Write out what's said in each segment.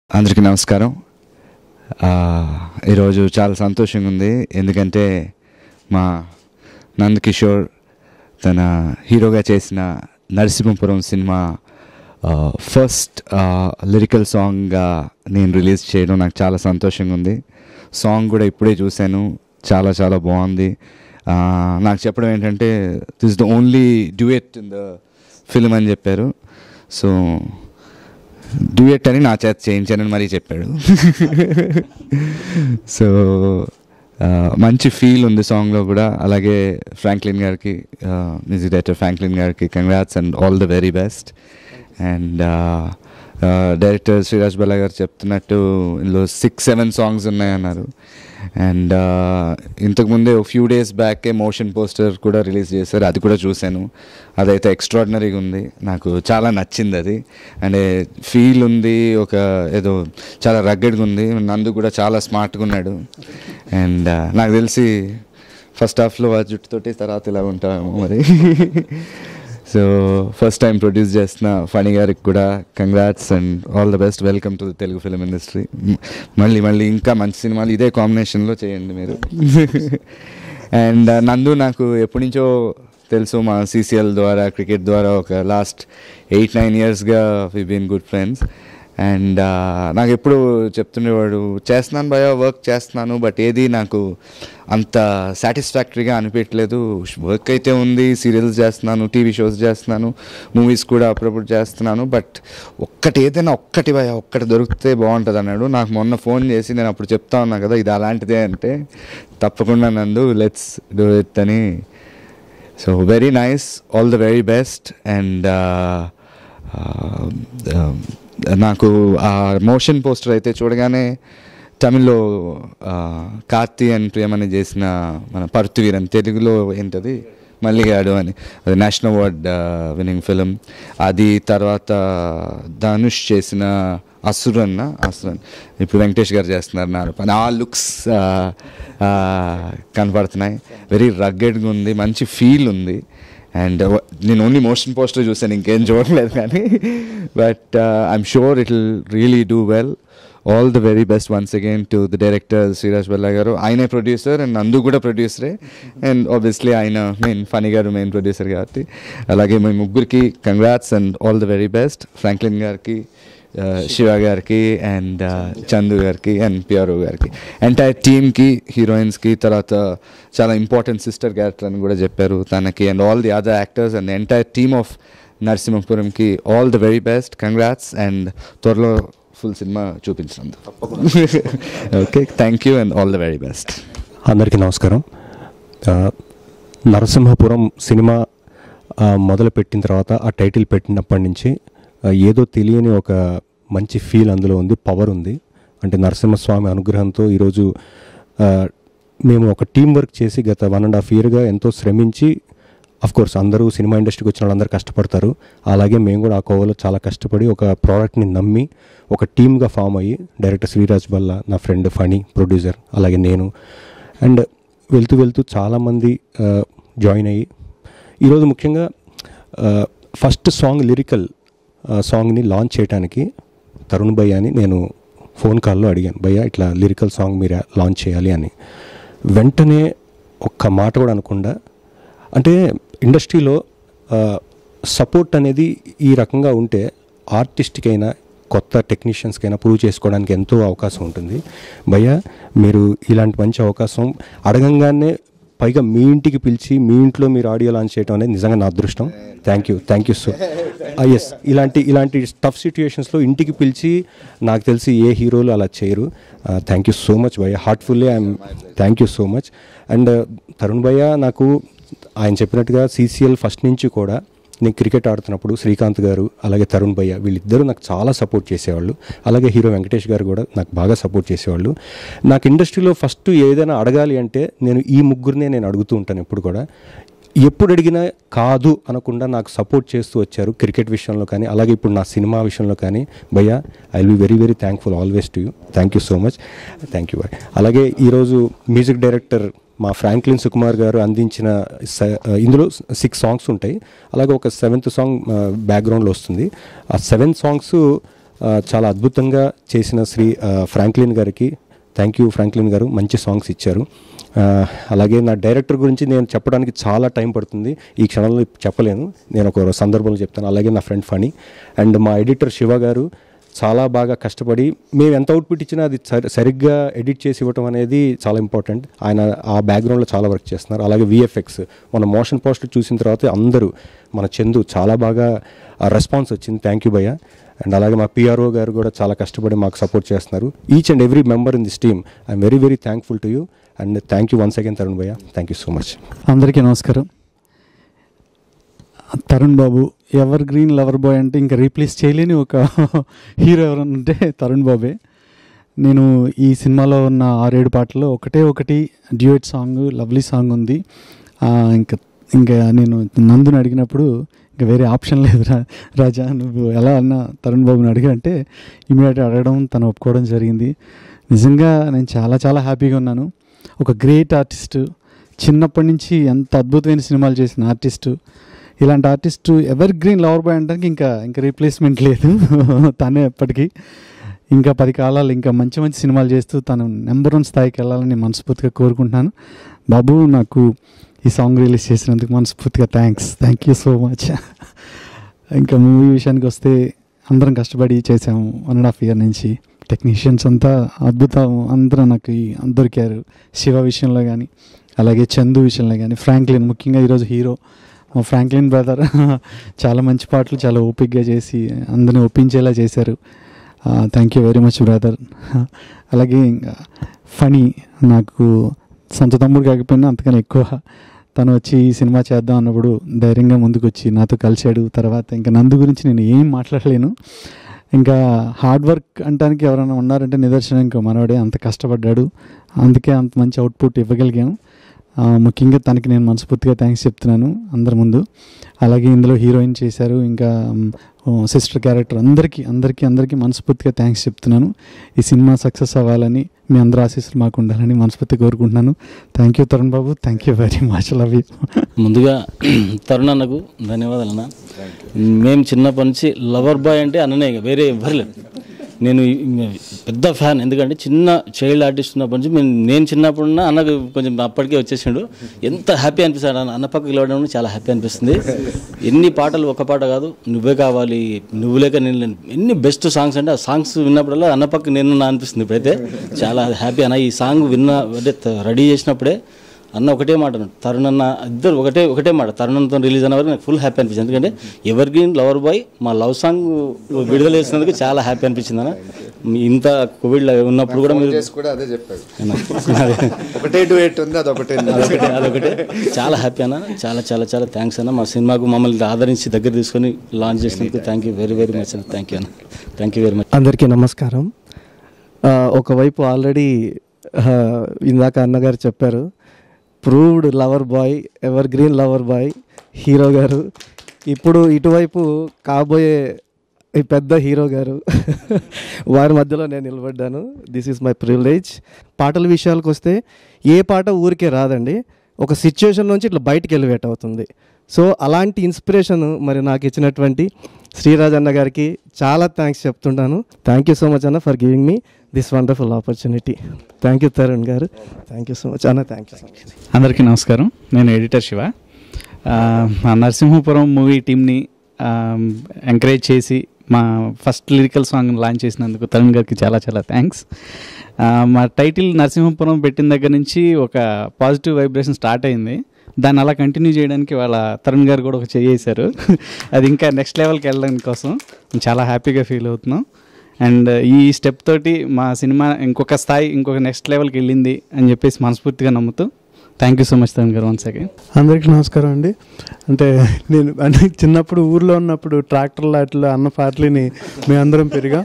అందరికీ నమస్కారం. ఈరోజు చాలా సంతోషంగా ఉంది. ఎందుకంటే మా నందకిషోర్ తన హీరోగా చేసిన నరసింహపురం సినిమా ఫస్ట్ లిరికల్ సాంగ్గా నేను రిలీజ్ చేయడం నాకు చాలా సంతోషంగా ఉంది. సాంగ్ కూడా ఇప్పుడే చూశాను, చాలా చాలా బాగుంది. నాకు చెప్పడం ఏంటంటే this is the only duet in the film అని చెప్పారు. సో డ్యూయెట్ అని నా చేత చేయించానని మరీ చెప్పాడు. సో మంచి ఫీల్ ఉంది సాంగ్లో కూడా. అలాగే ఫ్రాంక్లిన్ గారికి, మ్యూజిక్ డైరెక్టర్ ఫ్రాంక్లిన్ గారికి congrats and all the very best. And director Sriraj Balla గారు చెప్తున్నట్టు ఇందులో 6-7 సాంగ్స్ ఉన్నాయన్నారు. అండ్ ఇంతకుముందే ఫ్యూ డేస్ బ్యాకే మోషన్ పోస్టర్ కూడా రిలీజ్ చేశారు, అది కూడా చూశాను. అదైతే ఎక్స్ట్రాడినరీగా ఉంది, నాకు చాలా నచ్చింది అది. అంటే ఫీల్ ఉంది, ఒక ఏదో చాలా రగ్గడ్గా ఉంది. నందు కూడా చాలా స్మార్ట్గా ఉన్నాడు. అండ్ నాకు తెలిసి ఫస్ట్ హాఫ్లో ఆ జుట్టుతోటి తర్వాత ఇలా ఉంటామేమో మరి. సో ఫస్ట్ టైం ప్రొడ్యూస్ చేస్తున్న ఫణి గారికి కూడా congrats and all the best. Welcome to the Telugu film industry. మళ్ళీ ఇంకా మంచి సినిమాలు ఇదే కాంబినేషన్లో చేయండి మీరు. అండ్ నందు నాకు ఎప్పటి నుంచో తెలుసు, మా CCL ద్వారా, క్రికెట్ ద్వారా ఒక లాస్ట్ 8-9 ఇయర్స్గా we been good friends. And నాకు ఎప్పుడు చెప్తుండేవాడు, చేస్తున్నాను భయ, వర్క్ చేస్తున్నాను, బట్ ఏది నాకు అంత సాటిస్ఫాక్టరీగా అనిపించలేదు. వర్క్ అయితే ఉంది, సీరియల్స్ చేస్తున్నాను, టీవీ షోస్ చేస్తున్నాను, మూవీస్ కూడా అప్పుడప్పుడు చేస్తున్నాను, బట్ ఏదైనా ఒక్కటి భయ, ఒక్కటి దొరికితే బాగుంటుంది అన్నాడు. నాకు మొన్న ఫోన్ చేసి, నేను అప్పుడు చెప్తా ఉన్నా కదా ఇది అలాంటిదే అంటే, తప్పకుండా నందు లెట్స్ డూ ఇట్ అని. So very nice, all the very best. And నాకు ఆ మోషన్ పోస్టర్ అయితే చూడగానే తమిళ్లో కార్తీ అండ్ ప్రియమని చేసిన మన పరుత్తువీరన్, తెలుగులో ఏంటది మల్లిగాడు అని, అది నేషనల్ అవార్డ్ విన్నింగ్ ఫిలిం. అది తర్వాత ధనుష్ చేసిన అసురన్, ఇప్పుడు వెంకటేష్ గారు చేస్తున్నారు నాడు పని. ఆ లుక్స్ కనపడుతున్నాయి. వెరీ రగ్గెడ్గా ఉంది, మంచి ఫీల్ ఉంది. అండ్ నేను ఓన్లీ మోషన్ పోస్టర్ చూసాను, ఇంకేం చూడలేదు కానీ. But I'm sure it will really do well. All the very best once again to the director Sriraj Balla గారు. ఆయనే ప్రొడ్యూసర్ అండ్ నందు కూడా ప్రొడ్యూసరే. అండ్ ఆబ్వియస్లీ ఆయన ఫణి గారు మెయిన్ ప్రొడ్యూసర్ కాబట్టి. అలాగే మీ ముగ్గురికి congrats and all the very best. Franklin గారికి, శివ గారికి, అండ్ చందు గారికి, అండ్ పిఆర్ఓ గారికి, ఎంటైర్ టీమ్కి, హీరోయిన్స్కి, తర్వాత చాలా ఇంపార్టెంట్ సిస్టర్ క్యారెక్టర్ అని కూడా చెప్పారు తనకి, and all the other actors and entire team of నరసింహపురంకి all the very best, congrats. And త్వరలో ఫుల్ సినిమా చూపించినందుకు okay, thank you and all the very best. అందరికీ నమస్కారం. నరసింహపురం సినిమా మొదలుపెట్టిన తర్వాత, ఆ టైటిల్ పెట్టినప్పటి నుంచి ఏదో తెలియని ఒక మంచి ఫీల్ అందులో ఉంది, పవర్ ఉంది. అంటే నరసింహస్వామి అనుగ్రహంతో ఈరోజు మేము ఒక టీం వర్క్ చేసి గత 1.5 ఇయర్గా ఎంతో శ్రమించి, అఫ్కోర్స్ అందరూ సినిమా ఇండస్ట్రీకి వచ్చిన వాళ్ళందరూ కష్టపడతారు, అలాగే మేము కూడా ఆ కోవలో చాలా కష్టపడి ఒక ప్రోడక్ట్ని నమ్మి ఒక టీమ్గా ఫామ్ అయ్యి, డైరెక్టర్ శ్రీరాజ్ బల్లా, నా ఫ్రెండ్ ఫణి ప్రొడ్యూసర్, అలాగే నేను, అండ్ వెళ్తూ చాలామంది జాయిన్ అయ్యి ఈరోజు ముఖ్యంగా ఫస్ట్ సాంగ్ లిరికల్ సాంగ్ని లాంచ్ చేయడానికి తరుణ్ భయ్యాని నేను ఫోన్ కాల్లో అడిగాను, భయ్యా ఇట్లా లిరికల్ సాంగ్ మీరు లాంచ్ చేయాలి అని. వెంటనే ఒక్క మాట కూడా అనకుండా, అంటే ఇండస్ట్రీలో సపోర్ట్ అనేది ఈ రకంగా ఉంటే ఆర్టిస్ట్కైనా కొత్త టెక్నీషియన్స్కైనా ప్రూవ్ చేసుకోవడానికి ఎంతో అవకాశం ఉంటుంది. భయ్యా మీరు ఇలాంటి మంచి అవకాశం అడగంగానే, పైగా మీ ఇంటికి పిలిచి మీ ఇంట్లో మీరు ఆడియో లాంచ్ చేయడం అనేది నిజంగా నా అదృష్టం. Thank you so yes. ఇలాంటి టఫ్ సిచ్యుయేషన్స్లో ఇంటికి పిలిచి, నాకు తెలిసి ఏ హీరోలు అలా చేయరు. థ్యాంక్ యూ సో మచ్ భయ్య, heartfully I'm thank you so much. And Tarun భయ్య నాకు ఆయన చెప్పినట్టుగా CCL ఫస్ట్ నుంచి కూడా, నేను క్రికెట్ ఆడుతున్నప్పుడు శ్రీకాంత్ గారు, అలాగే తరుణ్ భయ్య, వీళ్ళిద్దరూ నాకు చాలా సపోర్ట్ చేసేవాళ్ళు. అలాగే హీరో వెంకటేష్ గారు కూడా నాకు బాగా సపోర్ట్ చేసేవాళ్ళు. నాకు ఇండస్ట్రీలో ఫస్ట్ ఏదైనా అడగాలి అంటే నేను ఈ ముగ్గురినే నేను అడుగుతూ ఉంటాను ఎప్పుడు కూడా. ఎప్పుడు అడిగినా కాదు అనకుండా నాకు సపోర్ట్ చేస్తూ వచ్చారు, క్రికెట్ విషయంలో కానీ, అలాగే ఇప్పుడు నా సినిమా విషయంలో కానీ. భయ్య I will be very very thankful always to you. Thank you so much. Thank you. అలాగే ఈరోజు మ్యూజిక్ డైరెక్టర్ మా ఫ్రాంక్లిన్ సుకుమార్ గారు అందించిన ఇందులో 6 సాంగ్స్ ఉంటాయి. అలాగే ఒక 7th సాంగ్ బ్యాక్గ్రౌండ్లో వస్తుంది. ఆ 7 సాంగ్స్ చాలా అద్భుతంగా చేసిన ఫ్రాంక్లిన్ గారికి థ్యాంక్ యూ. ఫ్రాంక్లిన్ గారు మంచి సాంగ్స్ ఇచ్చారు. అలాగే నా డైరెక్టర్ గురించి నేను చెప్పడానికి చాలా టైం పడుతుంది, ఈ క్షణంలో చెప్పలేను, నేను ఒక సందర్భంలో చెప్తాను. అలాగే నా ఫ్రెండ్ ఫణి అండ్ మా ఎడిటర్ శివ గారు చాలా బాగా కష్టపడి మేము ఎంత అవుట్పుట్ ఇచ్చినా అది సరిగ్గా ఎడిట్ చేసి ఇవ్వటం అనేది చాలా ఇంపార్టెంట్. ఆయన ఆ బ్యాక్గ్రౌండ్లో చాలా వర్క్ చేస్తున్నారు. అలాగే విఎఫ్ఎక్స్ మన మోషన్ పోస్టర్ చూసిన తర్వాత అందరూ మన చందు చాలా బాగా రెస్పాన్స్ వచ్చింది. థ్యాంక్ యూ భయ్య. అండ్ అలాగే మా పిఆర్ఓ గారు కూడా చాలా కష్టపడి మాకు సపోర్ట్ చేస్తున్నారు. Each and every member in this team I'm very very thankful to you and thank you once again Tarun భయ్య. Thank you so much. అందరికీ నమస్కారం. Tarun Babu evergreen lover boy అంటే ఇంకా రీప్లేస్ చేయలేని ఒక హీరో ఎవరన్నా ఉంటే తరుణ్ బాబే. నేను ఈ సినిమాలో ఉన్న 6-7 పాటల్లో ఒకటి డ్యూయట్ సాంగ్, లవ్లీ సాంగ్ ఉంది. ఇంకా నేను నందుని అడిగినప్పుడు ఇంకా వేరే ఆప్షన్ లేదు, రాజా నువ్వు ఎలా అన్నా తరుణ్ బాబుని అడిగా అంటే ఇమీడియట్గా అడగడం, తను ఒప్పుకోవడం జరిగింది. నిజంగా నేను చాలా చాలా హ్యాపీగా ఉన్నాను. ఒక గ్రేట్ ఆర్టిస్టు, చిన్నప్పటి నుంచి ఎంత అద్భుతమైన సినిమాలు చేసిన ఆర్టిస్టు, ఇలాంటి artist evergreen lover boy అంటానికి ఇంకా రీప్లేస్మెంట్ లేదు. తనే ఎప్పటికీ ఇంకా 10 కాలాలు ఇంకా మంచి మంచి సినిమాలు చేస్తూ తను నెంబర్ 1 స్థాయికి వెళ్ళాలని మనస్ఫూర్తిగా కోరుకుంటున్నాను. బాబు నాకు ఈ సాంగ్ రిలీజ్ చేసినందుకు మనస్ఫూర్తిగా థ్యాంక్ యూ సో మచ్. ఇంకా మూవీ విషయానికి వస్తే అందరం కష్టపడి చేసాము 1.5 year నుంచి. టెక్నీషియన్స్ అంతా అద్భుతం, అందరూ నాకు దొరికారు. శివ విషయంలో కానీ, అలాగే చందు విషయంలో కానీ, ఫ్రాంక్లిన్ ముఖ్యంగా ఈరోజు హీరో మా ఫ్రాంక్లిన్ బ్రదర్ చాలా మంచి పాటలు చాలా ఓపిక్గా చేసి అందరిని ఒప్పించేలా చేశారు. Thank you very much brother. అలాగే ఇంకా ఫణి నాకు సొంత తమ్ముడు కాకపోయినా అంతకన్నా ఎక్కువ. తను వచ్చి ఈ సినిమా చేద్దాం అన్నప్పుడు ధైర్యంగా ముందుకు వచ్చి నాతో కలిశాడు. తర్వాత ఇంకా నందు గురించి నేను ఏం మాట్లాడలేను. ఇంకా హార్డ్ వర్క్ అంటానికి ఎవరైనా ఉన్నారంటే నిదర్శనం ఇంకా మనవాడే. అంత కష్టపడ్డాడు, అందుకే అంత మంచి అవుట్పుట్ ఇవ్వగలిగాను. ముఖ్యంగా తనకి నేను మనస్ఫూర్తిగా థ్యాంక్స్ చెప్తున్నాను అందరి ముందు. అలాగే ఇందులో హీరోయిన్ చేశారు, ఇంకా సిస్టర్ క్యారెక్టర్, అందరికీ మనస్ఫూర్తిగా థ్యాంక్స్ చెప్తున్నాను. ఈ సినిమా సక్సెస్ అవ్వాలని మీ అందరూ ఆశీస్సులు మాకు ఉండాలని మనస్ఫూర్తిగా కోరుకుంటున్నాను. Thank you Tarun Babu, thank you very much, love you. ముందుగా తరుణ్ అన్నకు ధన్యవాదాలు అన్న. మేము చిన్నప్పటి నుంచి లవర్ బాయ్ అంటే అన్ననే, వేరే ఎవ్వరు. నేను పెద్ద ఫ్యాన్, ఎందుకంటే చిన్న చైల్డ్ ఆర్టిస్ట్ ఉన్నప్పటి నుంచి నేను చిన్నప్పుడున్న అన్నకు కొంచెం అప్పటికే వచ్చేసిండు. ఎంత హ్యాపీ అనిపిస్తాడు అన్న పక్కకి వెళ్ళడం, చాలా హ్యాపీ అనిపిస్తుంది. ఎన్ని పాటలు, ఒక పాట కాదు, నువ్వే కావాలి, నువ్వు లేక నేను, ఎన్ని బెస్ట్ సాంగ్స్ అంటే ఆ సాంగ్స్ విన్నప్పుడల్లా అన్న పక్క నేను అనిపిస్తుంది. ఇప్పుడైతే చాలా హ్యాపీ అన్న. ఈ సాంగ్ అంటే రెడీ చేసినప్పుడే అన్న ఒకటే మాట, తరుణ్ అన్న ఇద్దరు ఒకటే మాట, తరుణ్తో రిలీజ్ అయిన వరకు నాకు ఫుల్ హ్యాపీ అనిపించింది. ఎందుకంటే ఎవర్ గ్రీన్ లవర్ బాయ్ మా లవ్ సాంగ్ విడుదల చేసినందుకు చాలా హ్యాపీ అనిపించింది అన్న. ఇంత కోవిడ్ ఉన్నప్పుడు కూడా మీరు అదొకటే చాలా హ్యాపీ అన్న. చాలా చాలా చాలా థ్యాంక్స్ అన్న. మా సినిమాకు మమ్మల్ని ఆదరించి దగ్గర తీసుకొని లాంచ్ చేసినందుకు thank you very very much అన్న. థ్యాంక్ యూ అన్న, థ్యాంక్ యూ వెరీ మచ్. అందరికీ నమస్కారం. ఒకవైపు ఆల్రెడీ ఇందాక అన్నగారు చెప్పారు, proved lover boy, evergreen lover boy hero గారు. ఇప్పుడు ఇటువైపు కాబోయే ఈ పెద్ద హీరో గారు, వారి మధ్యలో నేను నిలబడ్డాను. This is my privilege. పాటల విషయాలకు వస్తే ఏ పాట ఊరికే రాదండి, ఒక సిచ్యువేషన్ నుంచి ఇట్లా బయటికి ఎలివేట్ అవుతుంది. సో అలాంటి ఇన్స్పిరేషన్ మరి నాకు ఇచ్చినటువంటి శ్రీరాజ్ అన్న గారికి చాలా థ్యాంక్స్ చెప్తుంటాను. థ్యాంక్ యూ సో మచ్ అన్న for giving me this wonderful opportunity. Thank you Tarun గారు, థ్యాంక్ యూ సో మచ్ అన్న. Thank you so much. అందరికీ నమస్కారం. నేను ఎడిటర్ శివ. నరసింహపురం మూవీ టీమ్ని ఎంకరేజ్ చేసి మా ఫస్ట్ లిరికల్ సాంగ్ లాంచ్ చేసినందుకు తరుణ్ గారికి చాలా చాలా థ్యాంక్స్. మా టైటిల్ నరసింహపురం పెట్టిన దగ్గర నుంచి ఒక పాజిటివ్ వైబ్రేషన్ స్టార్ట్ అయింది. దాన్ని అలా కంటిన్యూ చేయడానికి వాళ్ళ తరుణ్ గారు కూడా ఒక చేశారు. అది ఇంకా నెక్స్ట్ లెవెల్కి వెళ్ళడానికి కోసం చాలా హ్యాపీగా ఫీల్ అవుతున్నాం. అండ్ ఈ స్టెప్ తోటి మా సినిమా ఇంకొక స్థాయి, ఇంకొక నెక్స్ట్ లెవెల్కి వెళ్ళింది అని చెప్పేసి మనస్ఫూర్తిగా నమ్ముతూ thank you so much Tarun గారు వన్స్ అగైన్. అందరికీ నమస్కారం అండి. నేను చిన్నప్పుడు ఊర్లో ఉన్నప్పుడు ట్రాక్టర్లు అట్లా అన్న పాటలని మేమందరం పెరిగాం.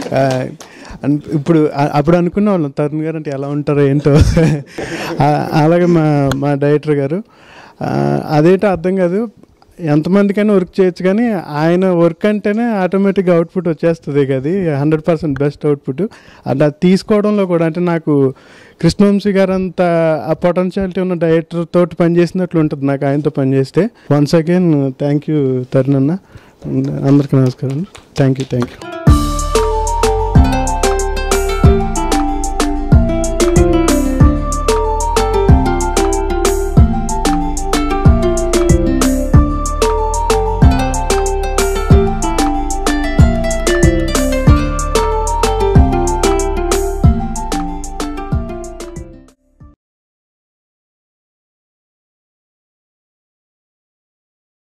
అప్పుడు అనుకున్న వాళ్ళం తరుణ్ గారు అంటే ఎలా ఉంటారో ఏంటో. అలాగే మా డైరెక్టర్ గారు అదేంటో అర్థం కాదు, ఎంతమందికైనా వర్క్ చేయొచ్చు, కానీ ఆయన వర్క్ అంటేనే ఆటోమేటిక్గా అవుట్పుట్ వచ్చేస్తుంది కదా, 100% బెస్ట్ అవుట్పుట్. అలా తీసుకోవడంలో కూడా అంటే నాకు కృష్ణవంశీ గారు అంత ఆ పొటెన్షియాలిటీ ఉన్న డైరెక్టర్ తోటి పనిచేసినట్లు ఉంటుంది నాకు ఆయనతో పనిచేస్తే. Once again thank you Tarun అన్న. అందరికీ నమస్కారం. Thank you.